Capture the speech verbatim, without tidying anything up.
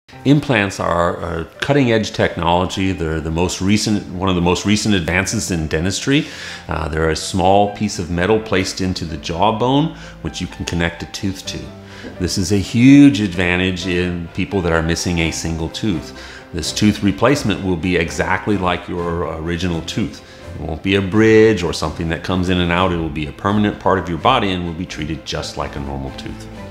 Implants are a cutting-edge technology. They're the most recent, one of the most recent advances in dentistry. Uh, they're a small piece of metal placed into the jawbone, which you can connect a tooth to. This is a huge advantage in people that are missing a single tooth. This tooth replacement will be exactly like your original tooth. It won't be a bridge or something that comes in and out. It will be a permanent part of your body and will be treated just like a normal tooth.